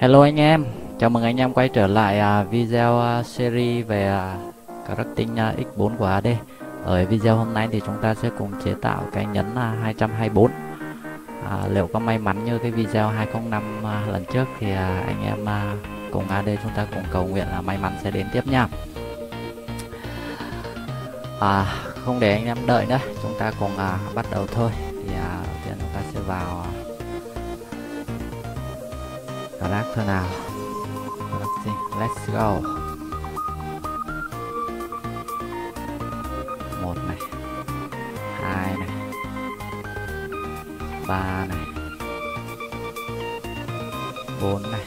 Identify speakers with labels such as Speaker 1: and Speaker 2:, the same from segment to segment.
Speaker 1: Hello anh em, chào mừng anh em quay trở lại video series về crafting X4 của AD. Ở video hôm nay thì chúng ta sẽ cùng chế tạo cái nhẫn 224. Liệu có may mắn như cái video 205 lần trước thì anh em cùng AD chúng ta cùng cầu nguyện là may mắn sẽ đến tiếp nha. Không để anh em đợi nữa, chúng ta cùng bắt đầu thôi. Thì đầu tiên chúng ta sẽ vào Craft thôi nào. Let's go. 1 này, 2 này, 3 này, 4 này.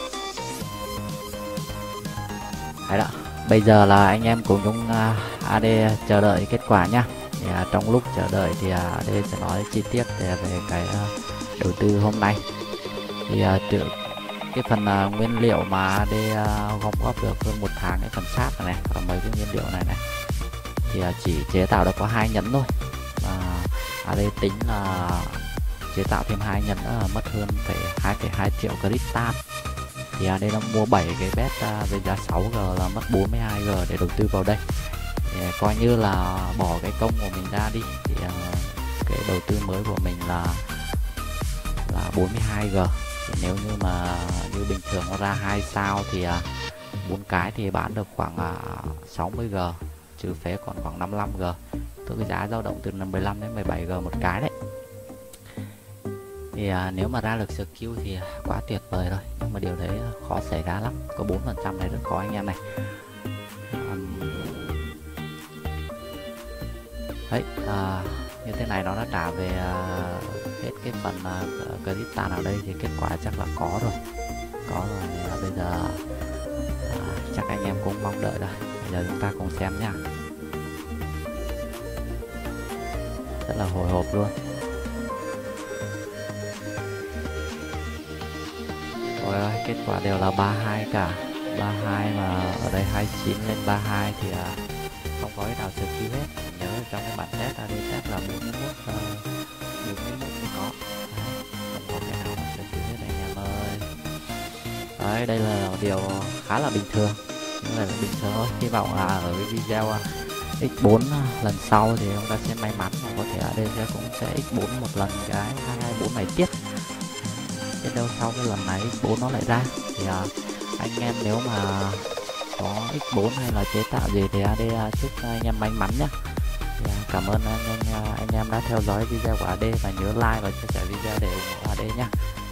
Speaker 1: Đấy đó. Bây giờ là anh em cùng chúng AD chờ đợi kết quả nhá. Thì trong lúc chờ đợi thì AD sẽ nói chi tiết về cái đầu tư hôm nay. Thì cái phần nguyên liệu mà AD gom góp được hơn 1 tháng, cái phần sáp này và mấy cái nguyên liệu này thì chỉ chế tạo được có 2 nhẫn thôi, và AD tính là chế tạo thêm 2 nhẫn mất hơn 2,2 triệu crystal. Thì AD đã mua 7 cái bet với giá 6G là mất 42G để đầu tư vào đây. Thì coi như là bỏ cái công của mình ra đi thì cái đầu tư mới của mình là 42G. Thì nếu như mà như bình thường nó ra 2 sao thì 4 cái thì bán được khoảng 60G, trừ phế còn khoảng 55G. Tức cái giá dao động từ 15 đến 17G một cái đấy. Thì nếu mà ra được skill thì quá tuyệt vời rồi, nhưng mà điều đấy khó xảy ra lắm, có 4% này rất khó anh em này. Đấy, như thế này nó đã trả về hết cái phần crystal ở đây thì kết quả chắc là có rồi. Bây giờ chắc anh em cũng mong đợi rồi. Bây giờ chúng ta cùng xem nha. Rất là hồi hộp luôn. Ôi ơi, kết quả đều là 32 cả. 32 mà ở đây 29 lên 32 thì không có cái nào sơ cứu hết. Nhớ trong cái bản test AD test là 41 mới có. Không có cái nào sơ cứu hết anh em ơi. Đấy, đây là điều khá là bình thường. Nhưng là bình thường thôi. Hy vọng là ở cái video X4 lần sau thì chúng ta sẽ may mắn, và có thể AD cũng sẽ X4 một lần cái 224 này tiếp. Đến đâu sau cái lần này X4 nó lại ra thì anh em nếu mà có X4 hay là chế tạo gì thì AD chúc anh em may mắn nhé. Thì, cảm ơn anh em đã theo dõi video của AD và nhớ like và chia sẻ video để ủng hộ AD nhé.